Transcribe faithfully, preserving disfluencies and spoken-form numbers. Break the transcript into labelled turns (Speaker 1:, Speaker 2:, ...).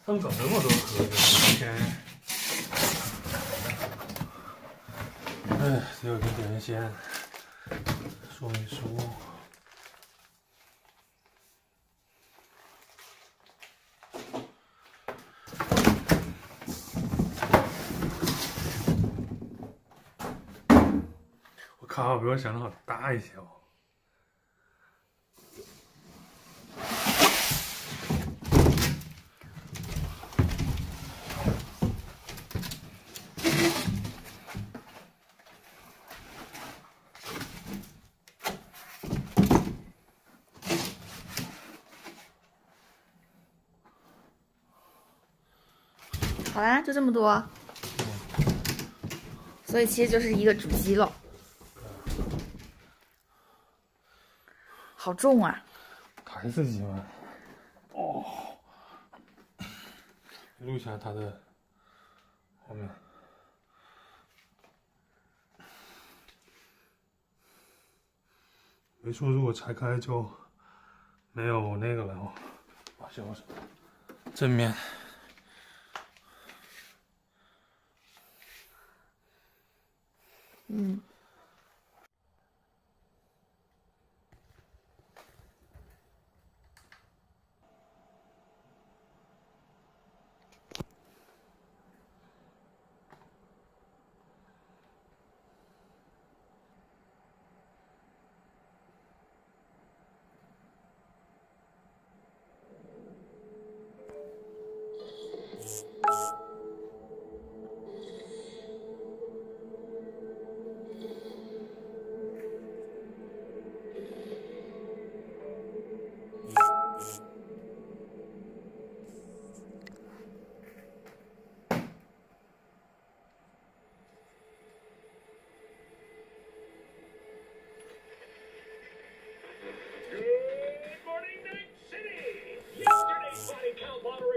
Speaker 1: 他们搞这么多盒子，天！哎，只有个点线，说明书。我靠，比我想的好大一些哦。
Speaker 2: 好啦，就这么多，所以其实就是一个主机了。好重啊！
Speaker 1: 台式机吗？哦，录一下它的画面。没错，如果拆开就没有那个了哦。啊，行，我正面。
Speaker 2: 嗯。
Speaker 3: Good morning, Night City! Yesterday's body count model